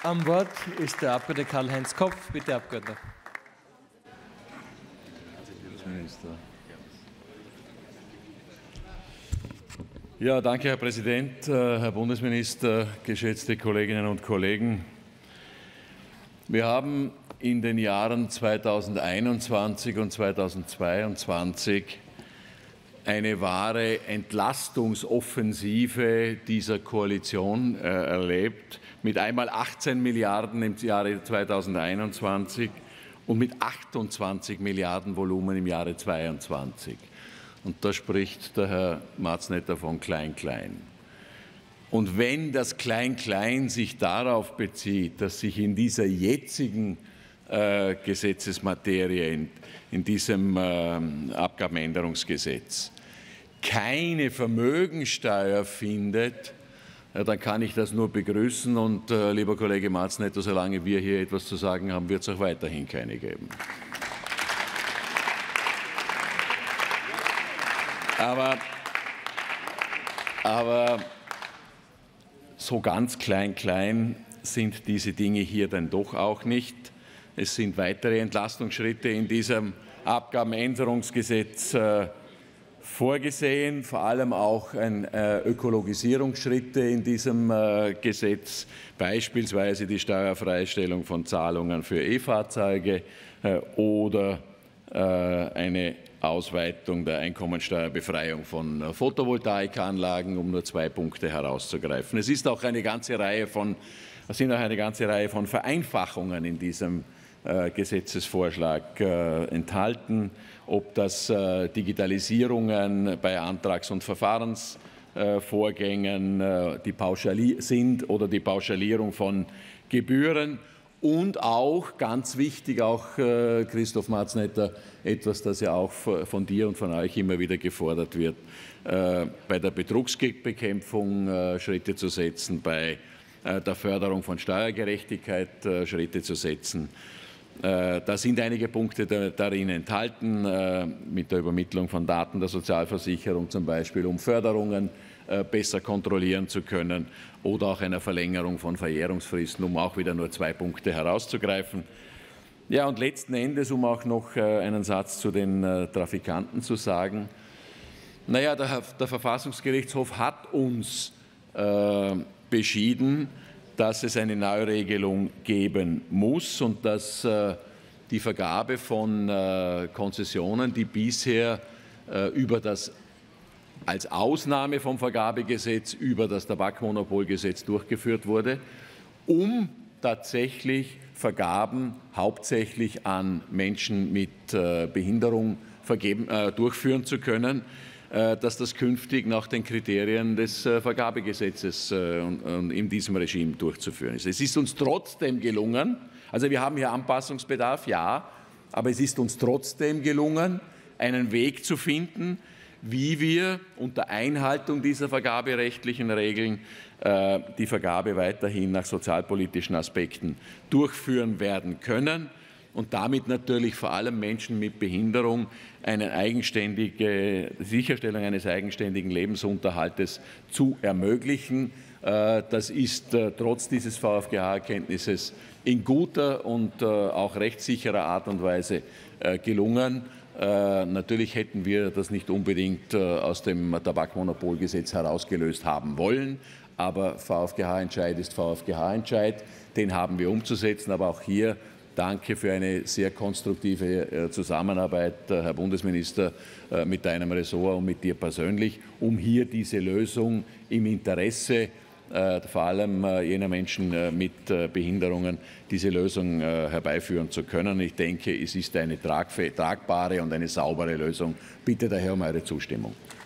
Am Wort ist der Abgeordnete Karl-Heinz Kopf. Bitte, Herr Abgeordneter. Ja, danke, Herr Präsident, Herr Bundesminister, geschätzte Kolleginnen und Kollegen. Wir haben in den Jahren 2021 und 2022 eine wahre Entlastungsoffensive dieser Koalition erlebt, mit einmal 18 Milliarden im Jahre 2021 und mit 28 Milliarden Volumen im Jahre 2022. Und da spricht der Herr Marznetter von Klein-Klein. Und wenn das Klein-Klein sich darauf bezieht, dass sich in dieser jetzigen Gesetzesmaterie, in diesem Abgabenänderungsgesetz, keine Vermögensteuer findet, dann kann ich das nur begrüßen. Und lieber Kollege Marznetter, solange wir hier etwas zu sagen haben, wird es auch weiterhin keine geben. Aber so ganz klein sind diese Dinge hier dann doch auch nicht. Es sind weitere Entlastungsschritte in diesem Abgabenänderungsgesetz vorgesehen, vor allem auch Ökologisierungsschritte in diesem Gesetz, beispielsweise die Steuerfreistellung von Zahlungen für E-Fahrzeuge oder eine Ausweitung der Einkommensteuerbefreiung von Photovoltaikanlagen, um nur 2 Punkte herauszugreifen. Es ist auch eine ganze Reihe von Vereinfachungen in diesem Gesetzesvorschlag enthalten, ob das Digitalisierungen bei Antrags- und Verfahrensvorgängen sind oder die Pauschalierung von Gebühren. Und auch, ganz wichtig, auch Christoph Marznetter, etwas, das ja auch von dir und von euch immer wieder gefordert wird, bei der Betrugsbekämpfung Schritte zu setzen, bei der Förderung von Steuergerechtigkeit Schritte zu setzen. Da sind einige Punkte darin enthalten, mit der Übermittlung von Daten der Sozialversicherung zum Beispiel, um Förderungen besser kontrollieren zu können, oder auch einer Verlängerung von Verjährungsfristen, um auch wieder nur 2 Punkte herauszugreifen. Ja, und letzten Endes, um auch noch einen Satz zu den Trafikanten zu sagen. Naja, der Verfassungsgerichtshof hat uns beschieden, dass es eine Neuregelung geben muss und dass die Vergabe von Konzessionen, die bisher als Ausnahme vom Vergabegesetz über das Tabakmonopolgesetz durchgeführt wurde, um tatsächlich Vergaben hauptsächlich an Menschen mit Behinderung durchführen zu können, dass das künftig nach den Kriterien des Vergabegesetzes und in diesem Regime durchzuführen ist. Es ist uns trotzdem gelungen, also wir haben hier Anpassungsbedarf, ja, aber es ist uns trotzdem gelungen, einen Weg zu finden, wie wir unter Einhaltung dieser vergaberechtlichen Regeln die Vergabe weiterhin nach sozialpolitischen Aspekten durchführen werden können und damit natürlich vor allem Menschen mit Behinderung eine Sicherstellung eines eigenständigen Lebensunterhaltes zu ermöglichen. Das ist trotz dieses VfGH-Erkenntnisses in guter und auch rechtssicherer Art und Weise gelungen. Natürlich hätten wir das nicht unbedingt aus dem Tabakmonopolgesetz herausgelöst haben wollen, aber VfGH-Entscheid ist VfGH-Entscheid, den haben wir umzusetzen. Aber auch hier danke für eine sehr konstruktive Zusammenarbeit, Herr Bundesminister, mit deinem Ressort und mit dir persönlich, um hier diese Lösung im Interesse vor allem jener Menschen mit Behinderungen, diese Lösung herbeiführen zu können. Ich denke, es ist eine tragbare und eine saubere Lösung. Bitte daher um eure Zustimmung.